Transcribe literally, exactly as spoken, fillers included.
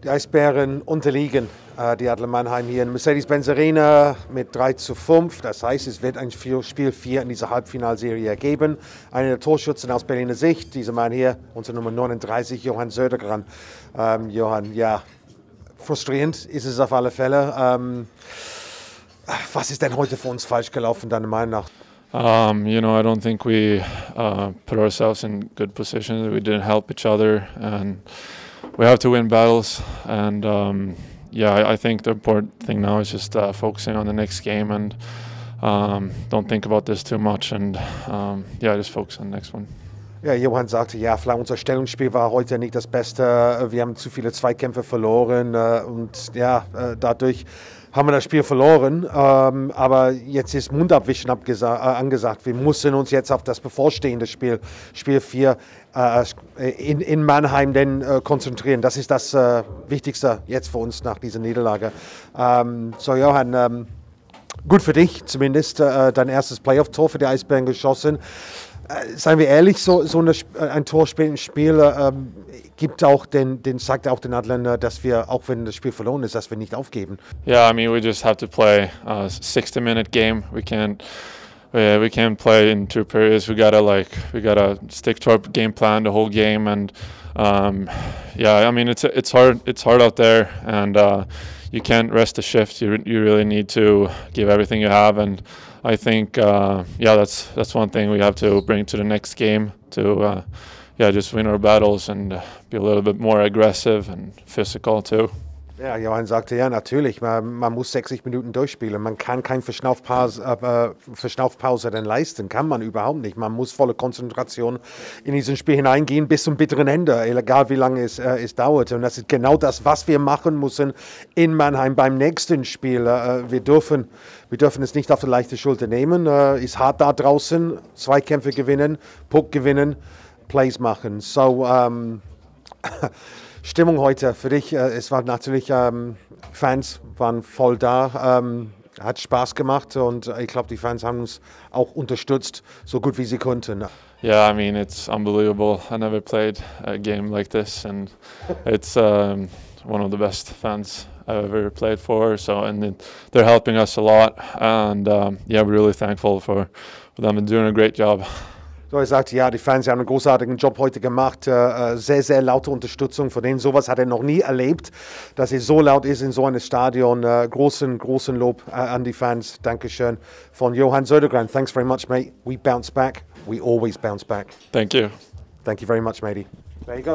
Die Eisbären unterliegen äh, die Adler Mannheim hier in Mercedes-Benz Arena mit drei zu fünf. Das heißt, es wird ein Spiel vier in dieser Halbfinalserie geben. Einer der Torschützen aus Berliner Sicht, dieser Mann hier, unser Nummer neununddreißig, Johann Södergran. Ähm, Johann, ja, frustrierend ist es auf alle Fälle. Ähm, was ist denn heute für uns falsch gelaufen, deiner Meinung nach? Um, you know, I don't think we uh, put ourselves in good positions. We didn't help each other, and we have to win battles. And um, yeah, I, I think the important thing now is just uh, focusing on the next game and um, don't think about this too much. And um, yeah, just focus on the next one. Ja, Johann sagte, ja, vielleicht unser Stellungsspiel war heute nicht das Beste. Wir haben zu viele Zweikämpfe verloren und ja, dadurch haben wir das Spiel verloren. Aber jetzt ist Mundabwischen angesagt. Wir müssen uns jetzt auf das bevorstehende Spiel, Spiel vier in, in Mannheim denn konzentrieren. Das ist das Wichtigste jetzt für uns nach dieser Niederlage. So, Johann, gut für dich zumindest, dein erstes Playoff-Tor für die Eisbären geschossen. Äh, seien wir ehrlich, so, so eine, ein Torspiel ähm, gibt auch den, den, sagt auch den Adlern, dass wir, auch wenn das Spiel verloren ist, dass wir nicht aufgeben. Yeah, I mean, we just have to play a sixty minute game. We can't, we, we can't play in two periods. We gotta like, we gotta stick to our game plan the whole game. And um, yeah, I mean, it's it's hard, it's hard out there, and uh, you can't rest a shift. You you really need to give everything you have. And I think, uh, yeah, that's that's one thing we have to bring to the next game to, uh, yeah, just win our battles and be a little bit more aggressive and physical too. Ja, Johann sagte, ja, natürlich, man, man muss sechzig Minuten durchspielen. Man kann keine Verschnaufpause, äh, Verschnaufpause dann leisten, kann man überhaupt nicht. Man muss volle Konzentration in dieses Spiel hineingehen bis zum bitteren Ende, egal wie lange es, äh, es dauert. Und das ist genau das, was wir machen müssen in Mannheim beim nächsten Spiel. Äh, wir, dürfen, wir dürfen es nicht auf die leichte Schulter nehmen. Äh, ist hart da draußen, Zweikämpfe gewinnen, Puck gewinnen, Plays machen. So, ähm, Stimmung heute für dich, äh, es war natürlich, ähm, Fans waren voll da, ähm, hat Spaß gemacht und ich glaube, die Fans haben uns auch unterstützt, so gut wie sie konnten. Yeah, I mean, it's unbelievable. I never played a game like this, and it's um, one of the best fans I've ever played for. So, and it, they're helping us a lot, and um, yeah, we're really thankful for, for them and doing a great job. So, er sagt, ja, die Fans haben einen großartigen Job heute gemacht, äh, sehr, sehr laute Unterstützung, von denen sowas hat er noch nie erlebt, dass es so laut ist in so einem Stadion. Äh, großen, großen Lob äh, an die Fans. Dankeschön von Johann Södergran. Thanks very much, mate. We bounce back. We always bounce back. Thank you. Thank you very much, matey. There you go.